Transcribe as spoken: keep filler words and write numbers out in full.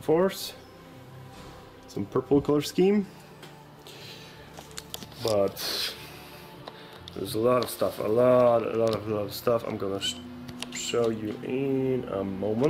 Force, some purple color scheme, but there's a lot of stuff, a lot, a lot of, a lot of stuff I'm gonna sh show you in a moment.